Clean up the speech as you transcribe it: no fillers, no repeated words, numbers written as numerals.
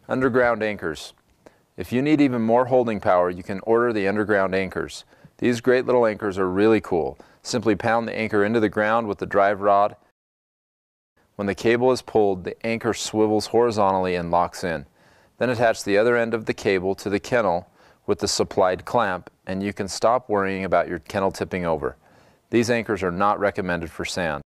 Underground anchors. If you need even more holding power, you can order the underground anchors. These great little anchors are really cool. Simply pound the anchor into the ground with the drive rod. When the cable is pulled, the anchor swivels horizontally and locks in. Then attach the other end of the cable to the kennel with the supplied clamp, and you can stop worrying about your kennel tipping over. These anchors are not recommended for sand.